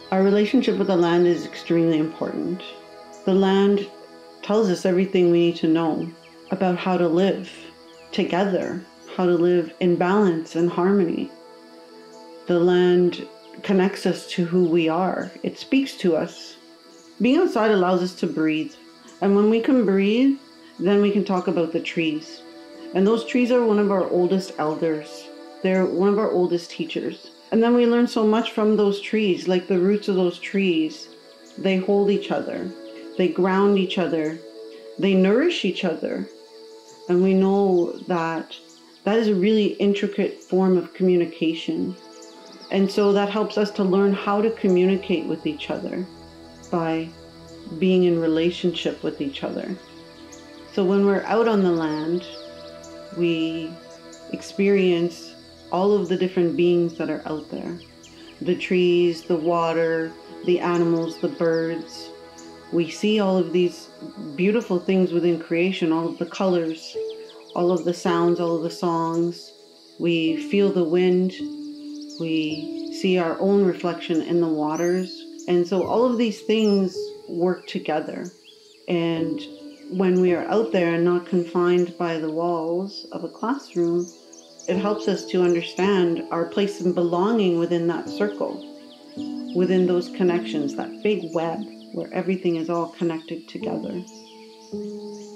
Our relationship with the land is extremely important. The land tells us everything we need to know about how to live together, how to live in balance and harmony. The land connects us to who we are. It speaks to us. Being outside allows us to breathe. And when we can breathe, then we can talk about the trees. And those trees are one of our oldest elders. They're one of our oldest teachers. And then we learn so much from those trees, like the roots of those trees. They hold each other. They ground each other. They nourish each other. And we know that that is a really intricate form of communication. And so that helps us to learn how to communicate with each other by being in relationship with each other. So when we're out on the land, we experience all of the different beings that are out there. The trees, the water, the animals, the birds. We see all of these beautiful things within creation, all of the colors, all of the sounds, all of the songs. We feel the wind. We see our own reflection in the waters. And so all of these things work together. And when we are out there and not confined by the walls of a classroom, it helps us to understand our place and belonging within that circle, within those connections, that big web where everything is all connected together.